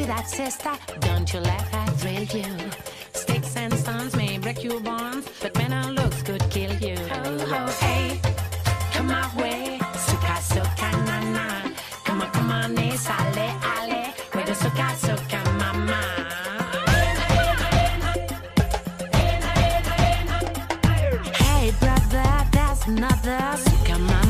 that, sister. Don't you let that thrill you. Sticks and stones may break your bones, but men and looks could kill you. Oh, oh, hey, come my way. Suka, suka, na, na. Come on, eh, sale, ale. With the suka, suka, mama. Hey, brother, there's another suka, mama.